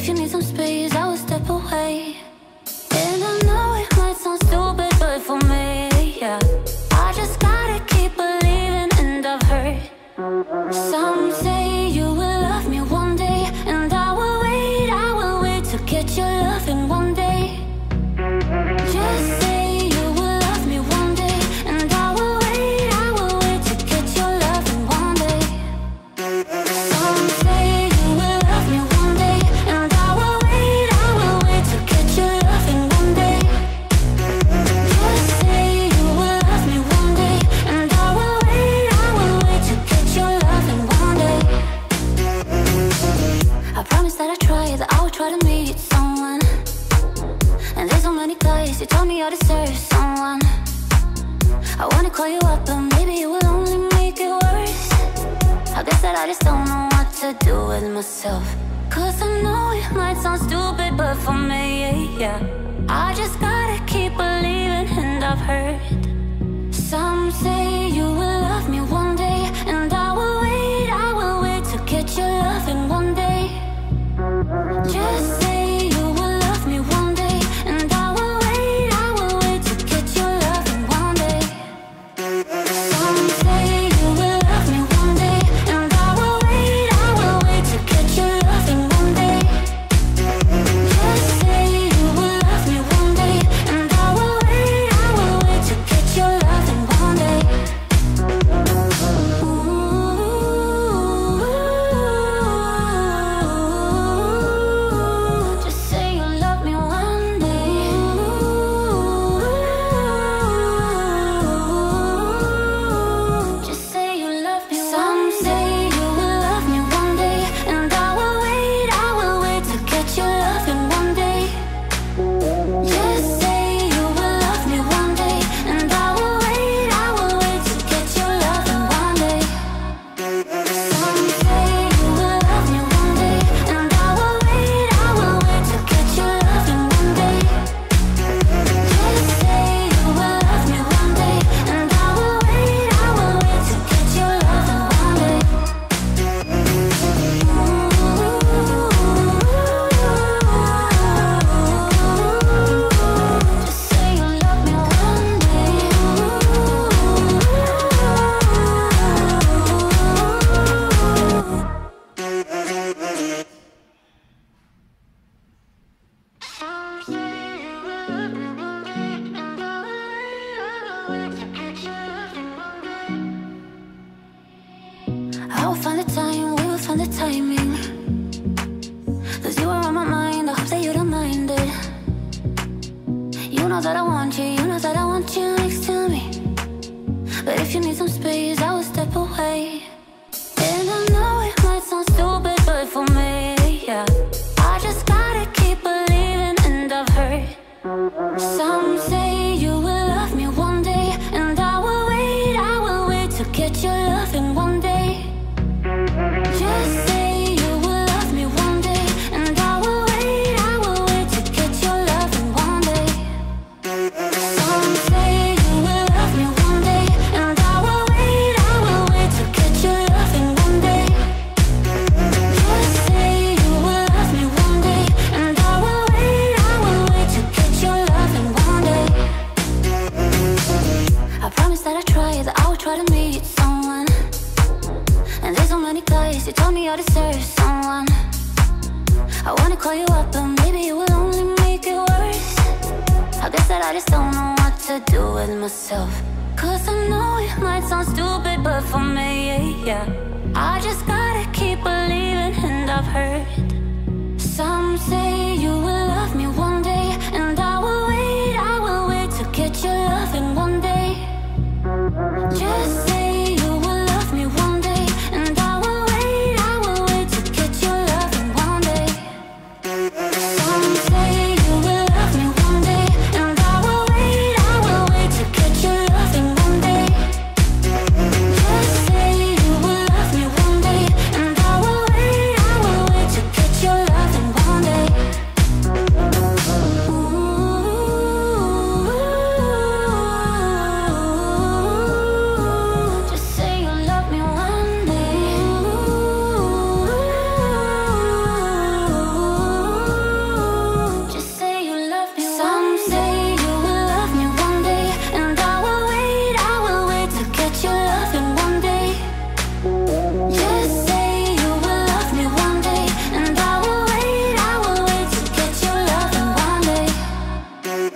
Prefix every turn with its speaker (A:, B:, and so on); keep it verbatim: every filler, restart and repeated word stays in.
A: if you need some space, I will step away. And I know it might sound stupid, but for me, yeah, I just gotta keep believing, and I've heard some say you will love me one day, and I will wait, I will wait to get your loving one day. Just say you will love me one day, and I will wait, I will wait to get your loving one day. Some say you will love me one day, and I will wait, I will wait to get your loving one day. Just say you will love me one day, and I will wait, I will wait to get your loving one day. I promise that I try, that I will try to meet someone. And there's so many guys, you told me I deserve someone. I wanna call you up, but maybe it will only make it worse. I guess that I just don't know what to do with myself. Cause I know it might sound stupid, but for me, yeah, I just gotta keep believing, and I've heard some say you will love me one day, and I will wait, I will wait to get your loving one day. Just say you will love me one day, and I will wait, I will wait to get your loving one day. Some say you will love me one day, and I will wait, I will wait to get your loving one day. Just say you will love me one day, and I will wait, I will wait to get your loving one day. Just say you love me one day. Just say you love me. Some say you will love me one day, and I will wait, I will wait to get your loving one day. Just say you will love me one day, and I will wait, I will wait to get your loving one day. Some say you will love me one day, and I will wait, I will wait to get your loving one day. Just say you will love me one day, and I will wait, I will wait to get your loving one day. Just say you love me one day. I will find the time, we will find the timing. Cause you are on my mind, I hope that you don't mind it. You know that I want you, you know that I want you next to me. But if you need some space, I will step away. And I know it might sound stupid, but for me, yeah, I just gotta keep believing, and I've heard some say you will love me one day, and I will wait, I will wait to get your loving one day. Just say you will love me one day, and I will wait, I will wait to get your loving one day. Some say you will love me one day, and I will wait, I will wait to get your loving one day. Just say you will love me one day, and I will wait, I will wait to get your loving one day. I promise that I try, that I will try to meet someone. And there's so many guys, you told me I deserve someone. I wanna call you up, but maybe it will only make it worse. I guess that I just don't know what to do with myself. Cause I know it might sound stupid, but for me,